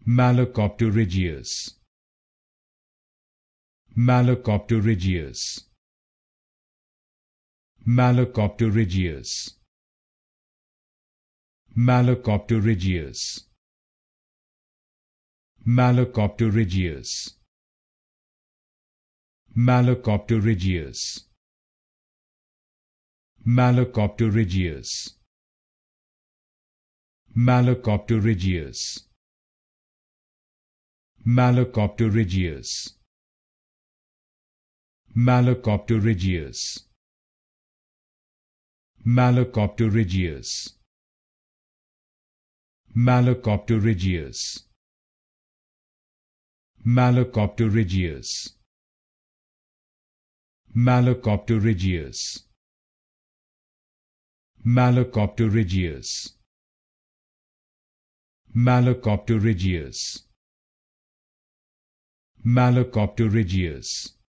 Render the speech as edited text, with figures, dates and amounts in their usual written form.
Malacopterygious, Malacopterygious, Malacopterygious, Malacopterygious, Malacopterygious, Malacopterygious, Malacopterygious, Malacopterygious, Malacopterygious, Malacopterygious, Malacopterygious, Malacopterygious, Malacopterygious, Malacopterygious, Malacopterygious, Malacopterygious, Malacopterygious,